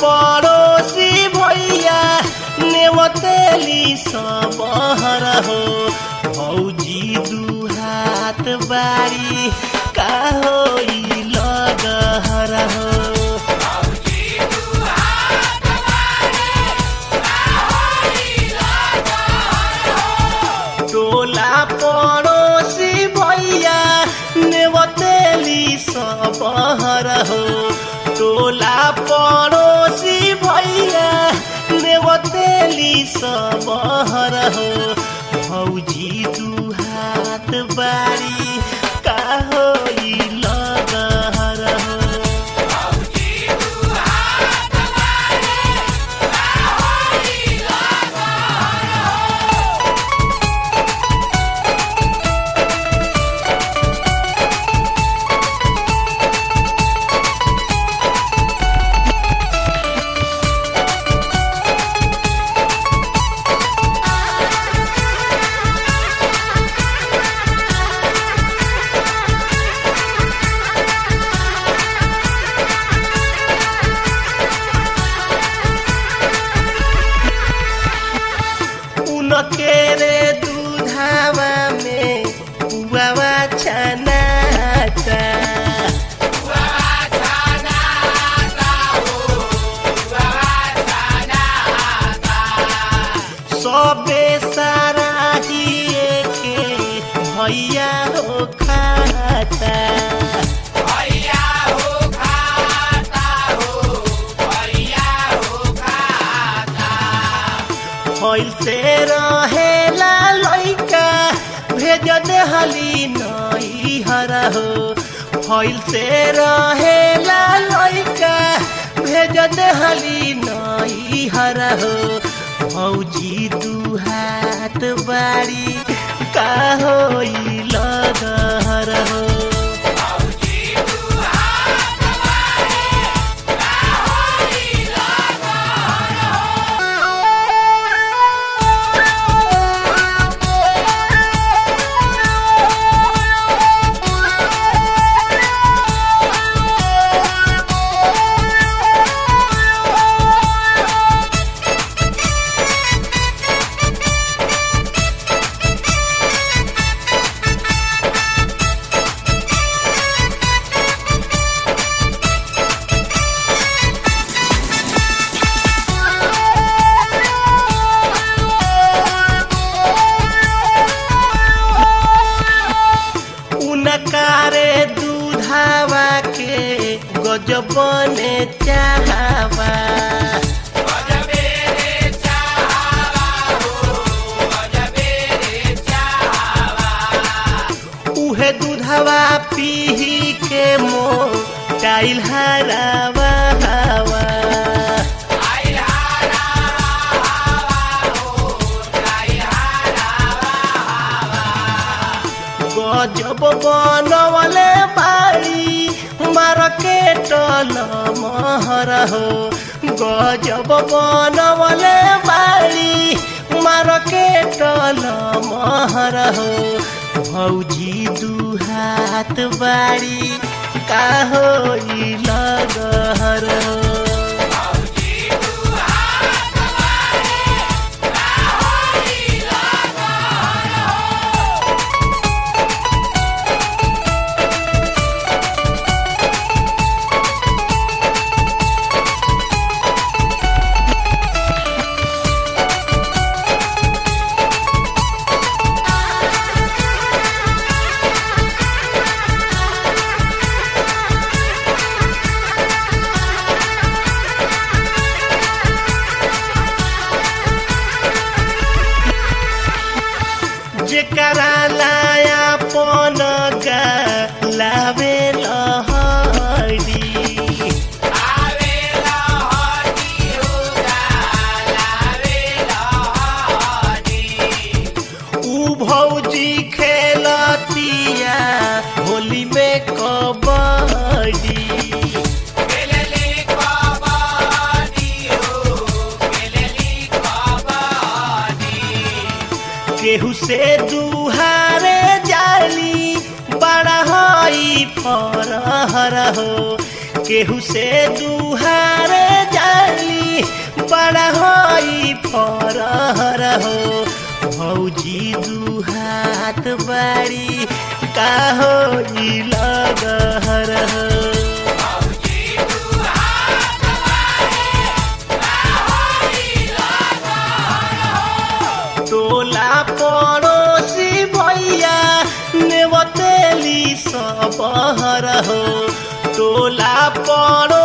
पड़ोसी भैया नेवतेली सब हो भौजी दुहात बारी का होई लगहर हो टोला पड़ोसी भैया नेवतेली सब हो टोला पड़ोसी भैया नेवतेली सब हो भौजी दुहात बारी का होई लगहर हो केरे दूधावा में पुआवा छनाता सबे सारा हिए के भैया हो खाता होइल से रहेला लइका भेज देहली नई हरा हो होइल से रहेला लइका भेज देहली नई हरा हो भौजी दुहात बारी का होई लगहर हो कारे दूधावा के गजबने चाहवा उहे दूधावा पीही के मोटाइल हरावा हवा गजब बनवले बाड़ी मार्केट महर हो गजब बनवले बाड़ी मार्केट महर हो भौजी दुहात बाड़ी का होई लगहर हो जेकरा लाया पन लावे लहरी ऊ भौजी खेलतिया होली में कबड्डी केहू से दुहारे जाली बड़ा फरहर हो केहू से दुहारे जाली फरहर हो भौजी दुहात बाड़ी का हो लगहर हो टोला पड़ोसी भैया नेवतेली सबहर हो टोला पड़ो